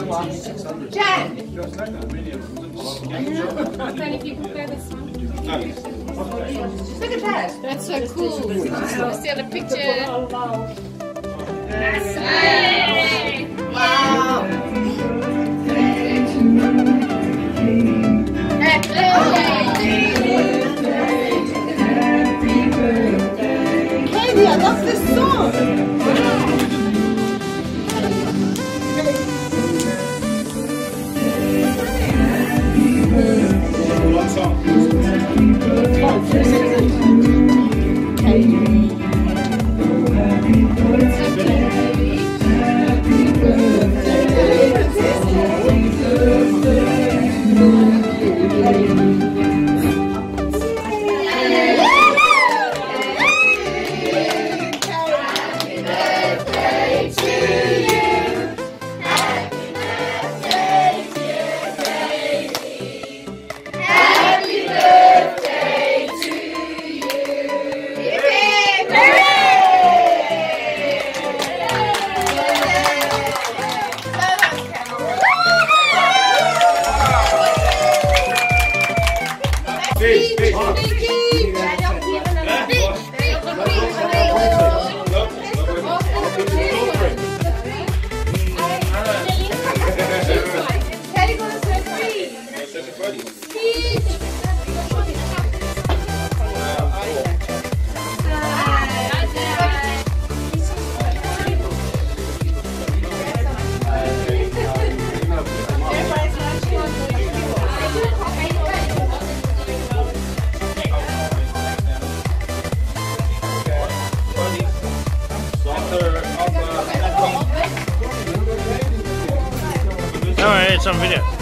Jen! Then if you compare this one. Look at that! That's so cool. Let's see the picture. Nice. Wow! Kaylee, I love this song! What song? Alright, it's on video.